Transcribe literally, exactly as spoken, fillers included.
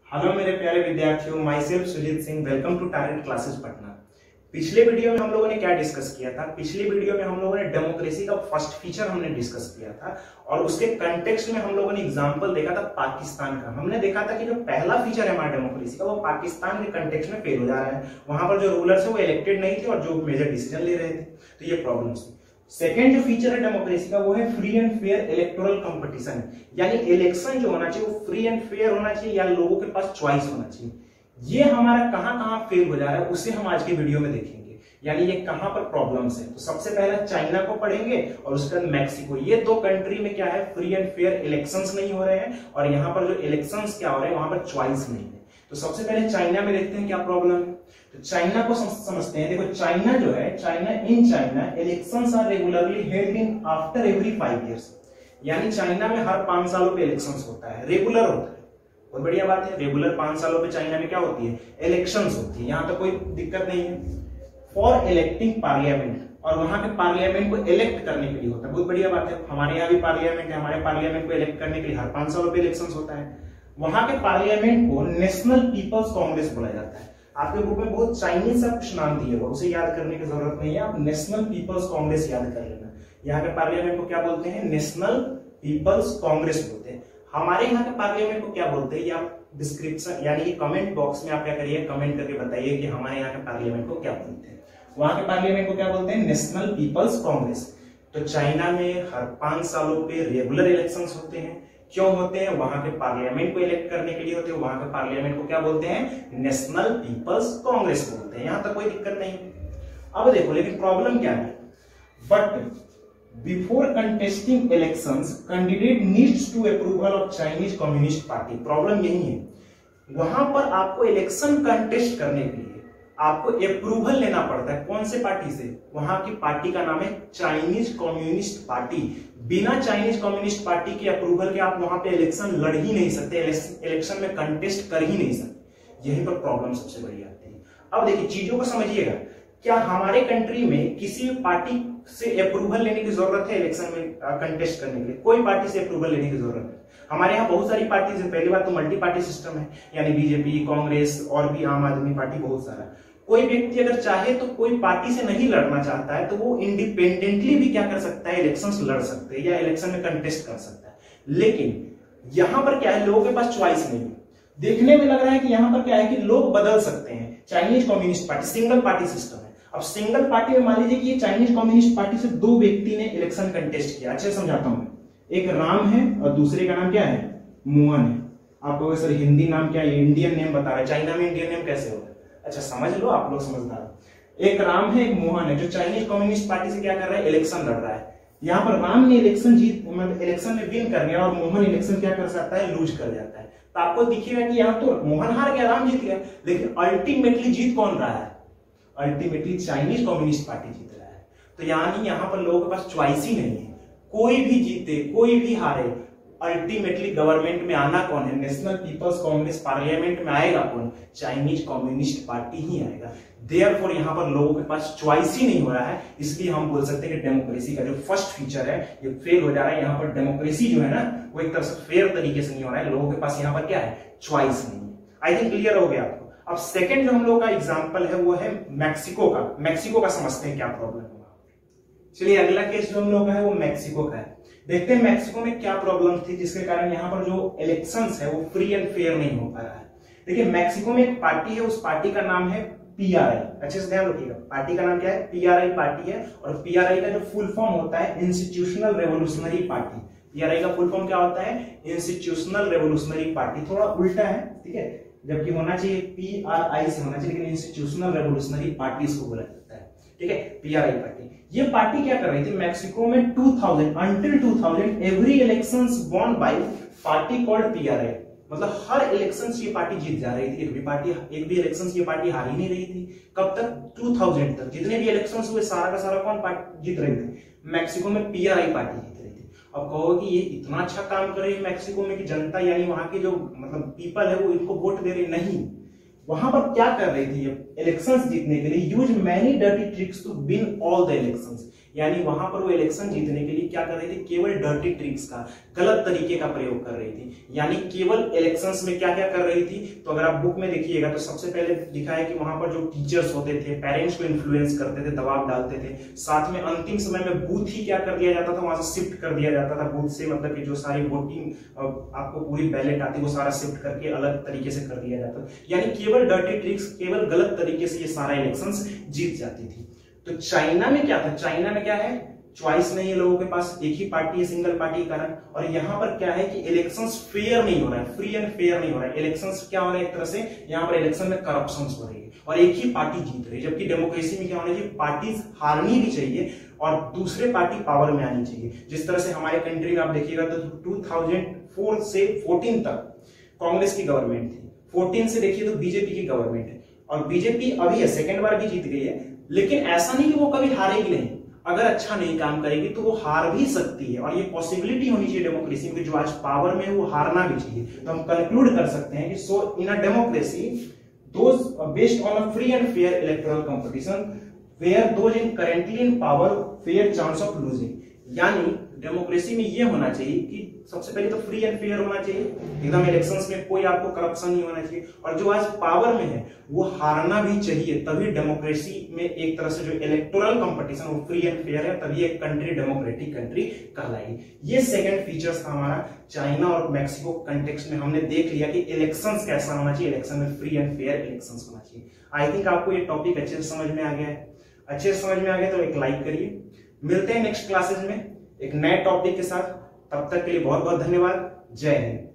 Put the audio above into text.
Hello मेरे प्यारे विद्यार्थियों, myself Sujeet Singh, welcome to talent classes Patna. पिछले वीडियो में हम लोगों ने क्या डिस्कस किया था? पिछले वीडियो में हम लोगों ने डेमोक्रेसी का फर्स्ट फीचर हमने डिस्कस किया था और उसके कंटेक्स्ट में हम लोगों ने एग्जांपल देखा था पाकिस्तान का। हमने देखा था कि जो पहला फीचर है हमारा डेमोक्रेसी का वो पाकिस्तान के कंटेक्स्ट में फेल हो जा रहा है। वहां पर जो रूलर्स है वो इलेक्टेड नहीं थे और जो मेजर डिसीजन ले रहे थे, तो ये प्रॉब्लम्स थी। सेकेंड जो फीचर है डेमोक्रेसी का वो है free and fair electoral competition, यानी इलेक्शन जो होना चाहिए वो फ्री एंड फेयर होना चाहिए या लोगों के पास चॉइस होना चाहिए। ये हमारा कहां कहां फेल हो जा रहा है उसे हम आज के वीडियो में देखेंगे, यानी ये कहां पर प्रॉब्लम्स है। तो सबसे पहले चाइना को पढ़ेंगे और उसके बाद मैक्सिको। ये दो कंट्री में क्या है, फ्री एंड फेयर इलेक्शंस नहीं हो रहे हैं और यहाँ पर जो इलेक्शंस क्या हो रहे हैं वहां पर चॉइस नहीं है। तो सबसे पहले चाइना में देखते हैं क्या प्रॉब्लम है। तो चाइना को समझते हैं। देखो चाइना जो है, China in China elections are regularly held in after every five years, यानी चाइना में हर पांच सालों पे इलेक्शंस होता है, रेगुलर होता है। बहुत बढ़िया बात है, रेगुलर पांच सालों पे चाइना में क्या होती है, इलेक्शंस होती है। यहाँ तो कोई दिक्कत नहीं है। फॉर इलेक्टिंग पार्लियामेंट, और वहां के पार्लियामेंट को इलेक्ट करने के लिए होता है। बहुत बढ़िया बात है, हमारे यहाँ भी पार्लियामेंट है, हमारे पार्लियामेंट को इलेक्ट करने के लिए हर पांच सालों पे इलेक्शंस होता है। वहां के पार्लियामेंट को नेशनल पीपल्स कांग्रेस बोला जाता है। आपके ग्रुप में बहुत चाइनीज सा कुछ नाम दिए हुआ, उसे याद करने की जरूरत नहीं है, आप नेशनल पीपल्स कांग्रेस याद कर लेना। यहाँ के पार्लियामेंट को क्या बोलते हैं, नेशनल पीपल्स कांग्रेस बोलते हैं। हमारे यहाँ के पार्लियामेंट को क्या बोलते हैं, ये आप डिस्क्रिप्शन यानी कि कमेंट बॉक्स में आप क्या करिए, कमेंट करके बताइए कि हमारे यहाँ के पार्लियामेंट को क्या बोलते हैं। वहां के पार्लियामेंट को क्या बोलते हैं, नेशनल पीपल्स कांग्रेस। तो चाइना में हर पांच सालों पे रेगुलर इलेक्शंस होते हैं। क्यों होते हैं, वहां के पार्लियामेंट को इलेक्ट करने के लिए होते हैं। वहां के पार्लियामेंट को क्या बोलते हैं, नेशनल पीपल्स कांग्रेस बोलते हैं। यहां तक कोई दिक्कत नहीं। अब देखो लेकिन प्रॉब्लम क्या है, but before contesting elections candidate needs to approval of Chinese communist Party. Problem यही है, वहां पर आपको इलेक्शन कंटेस्ट करने के लिए आपको अप्रूवल लेना पड़ता है। कौन से पार्टी से, वहां की पार्टी का नाम है चाइनीज कम्युनिस्ट पार्टी। बिना चाइनीज कम्युनिस्ट पार्टी के अप्रूवल के आप वहां पे इलेक्शन लड़ ही नहीं सकते, इलेक्शन में कंटेस्ट कर ही नहीं सकते। यहीं पर प्रॉब्लम सबसे बड़ी आती है। अब देखिए चीजों को समझिएगा, क्या हमारे कंट्री में किसी पार्टी से अप्रूवल लेने की जरूरत है इलेक्शन में कंटेस्ट करने के लिए? कोई पार्टी से अप्रूवल लेने की जरूरत है? हमारे यहाँ बहुत सारी पार्टीज है। पहली बात तो मल्टी पार्टी सिस्टम है, यानी बीजेपी, कांग्रेस और भी आम आदमी पार्टी, बहुत सारा। कोई व्यक्ति अगर चाहे तो कोई पार्टी से नहीं लड़ना चाहता है तो वो इंडिपेंडेंटली भी क्या कर सकता है, इलेक्शंस लड़ सकते हैं या इलेक्शन में कंटेस्ट कर सकता है। लेकिन यहां पर क्या है, लोगों के पास चॉइस नहीं है। देखने में लग रहा है कि यहां पर क्या है कि लोग बदल सकते हैं। Chinese communist party single party system है। अब सिंगल पार्टी में मान लीजिए कि ये चाइनीज कम्युनिस्ट पार्टी से दो व्यक्ति ने इलेक्शन कंटेस्ट किया। अच्छे समझाता हूं, एक राम है और दूसरे का नाम क्या है, मोहन है। आप कहोगे सर हिंदी नाम क्या है, इंडियन नेम बता रहे, चाइना में इंडियन नेम कैसे होगा? अच्छा समझ लो, आप लोग समझदार। एक राम है, एक मोहन है, जो चाइनीज कम्युनिस्ट पार्टी से क्या कर रहा है, इलेक्शन लड़ रहा है। यहाँ पर राम ने इलेक्शन जीत मतलब इलेक्शन में विन कर गया और मोहन इलेक्शन क्या कर सकता है, लूज कर जाता है। तो आपको दिखेगा कि यहाँ तो मोहन हार गया, राम जीत गया, लेकिन अल्टीमेटली जीत कौन रहा है, अल्टीमेटली चाइनीज कम्युनिस्ट पार्टी जीत रहा है। तो यानी यहाँ पर लोगों के पास चॉइस ही नहीं है, कोई भी जीते कोई भी हारे, अल्टीमेटली गवर्नमेंट में आना कौन है, नेशनल पीपल्स कांग्रेस। पार्लियामेंट में आएगा कौन, चाइनीज कम्युनिस्ट पार्टी ही आएगा। देयरफॉर यहाँ पर लोगों के पास चॉइस ही नहीं हो रहा है। इसलिए हम बोल सकते हैं कि डेमोक्रेसी का जो फर्स्ट फीचर है ये फेल हो जा रहा है। यहाँ पर डेमोक्रेसी जो है ना वो एक तरह से फेयर तरीके से नहीं हो रहा है, लोगों के पास यहाँ पर क्या है, चॉइस नहीं है। आई थिंक क्लियर हो गया आपको। अब सेकेंड जो हम लोग का एग्जाम्पल है वो है मैक्सिको का। मैक्सिको का समझते हैं क्या प्रॉब्लम होगा। चलिए अगला केस जो हम लोग का है वो मैक्सिको का है। देखते हैं मैक्सिको में क्या प्रॉब्लम थी जिसके कारण यहाँ पर जो इलेक्शंस है वो फ्री एंड फेयर नहीं हो पा रहा है। देखिए मैक्सिको में एक पार्टी है, उस पार्टी का नाम है पीआरआई। अच्छे से ध्यान रखिएगा, पार्टी का नाम क्या है, पीआरआई पार्टी है। और पीआरआई का जो फुल फॉर्म होता है इंस्टीट्यूशनल रेवोल्यूशनरी पार्टी। पीआरआई का फुल फॉर्म क्या होता है, इंस्टीट्यूशनल रेवोल्यूशनरी पार्टी। थोड़ा उल्टा है, ठीक है, जबकि होना चाहिए पीआरआई से होना चाहिए, लेकिन इंस्टीट्यूशनल रेवोल्यूशनरी पार्टी इसको बोला जाता है, ठीक है, पीआरआई पार्टी। ये पार्टी क्या कर रही थी मैक्सिको में two thousand until two thousand every elections won by party called PRI. मतलब हर इलेक्शंस ये पार्टी जीत जा रही थी, एक भी पार्टी एक भी इलेक्शंस ये पार्टी हार ही नहीं रही थी। कब तक, टू थाउजेंड तक। जितने भी इलेक्शंस हुए सारा का सारा कौन पार्टी जीत रही थी, मैक्सिको में पीआरआई पार्टी जीत रही थी। अब कहो कि ये इतना अच्छा काम कर रही है मैक्सिको में कि जनता यानी वहां की जो मतलब पीपल है वो इनको वोट दे रही, नहीं। वहां पर क्या कर रही थी, इलेक्शंस जीतने के लिए use many dirty tricks to win all the elections. यानी वहां पर वो इलेक्शन जीतने के लिए क्या कर रही थी, केवल डर्टी ट्रिक्स का, गलत तरीके का प्रयोग कर रही थी। यानी केवल इलेक्शंस में क्या क्या कर रही थी, तो अगर आप बुक में देखिएगा तो सबसे पहले लिखा है कि वहां पर जो टीचर्स होते थे, पेरेंट्स को इन्फ्लुएंस करते थे, दबाव डालते थे। साथ में अंतिम समय में बूथ ही क्या कर दिया जाता था, वहां से शिफ्ट कर दिया जाता था। बूथ से मतलब कि जो सारी वोटिंग आपको पूरी बैलेट आती वो सारा शिफ्ट करके अलग तरीके से कर दिया जाता। यानी केवल डर्टी ट्रिक्स, केवल गलत तरीके से ये सारा इलेक्शंस जीत जाती थी। तो चाइना में क्या था, चाइना में क्या है, चॉइस नहीं है लोगों के पास, एक ही पार्टी है, सिंगल पार्टी के कारण। और यहाँ पर क्या है कि इलेक्शंस फेयर नहीं हो रहा है, फ्री एंड फेयर नहीं हो रहा है। इलेक्शंस क्या हो रहा है, एक तरह से यहाँ पर इलेक्शन में करप्शन हो रही है और एक ही पार्टी जीत रही है। जबकि डेमोक्रेसी में क्या होना चाहिए, पार्टीज हारनी भी चाहिए और दूसरे पार्टी पावर में आनी चाहिए। जिस तरह से हमारे कंट्री में आप देखिएगा तो टू थाउजेंड फोर से फोर्टीन तक कांग्रेस की गवर्नमेंट थी, फोर्टीन से देखिए तो बीजेपी की गवर्नमेंट है और बीजेपी अभी है, सेकेंड बार भी जीत गई है। लेकिन ऐसा नहीं कि वो कभी हारेगी नहीं, अगर अच्छा नहीं काम करेगी तो वो हार भी सकती है और ये पॉसिबिलिटी होनी चाहिए डेमोक्रेसी में, जो आज पावर में है वो हारना भी चाहिए। तो हम कंक्लूड कर सकते हैं कि so in a democracy those based on a free and fair electoral competition where those in currently in power fair chance of losing. यानी डेमोक्रेसी में ये होना चाहिए कि सबसे पहले तो फ्री एंड फेयर होना चाहिए, एकदम इलेक्शंस में कोई आपको करप्शन नहीं होना चाहिए, और जो आज पावर में है वो हारना भी चाहिए। तभी डेमोक्रेसी में एक तरह से जो इलेक्टोरल कंपटीशन वो फ्री एंड फेयर है, तभी एक कंट्री डेमोक्रेटिक कंट्री कहलाएगी। ये सेकंड फीचर्स था हमारा चाइना और मैक्सिको कंटेक्स्ट में। हमने देख लिया कि इलेक्शंस कैसा होना चाहिए, इलेक्शन में फ्री एंड फेयर इलेक्शंस होना चाहिए। आई थिंक आपको ये टॉपिक अच्छे से समझ में आ गया है। अच्छे से समझ में आ गया तो एक लाइक करिए। मिलते हैं नेक्स्ट क्लासेज में एक नए टॉपिक के साथ, तब तक के लिए बहुत बहुत धन्यवाद। जय हिंद।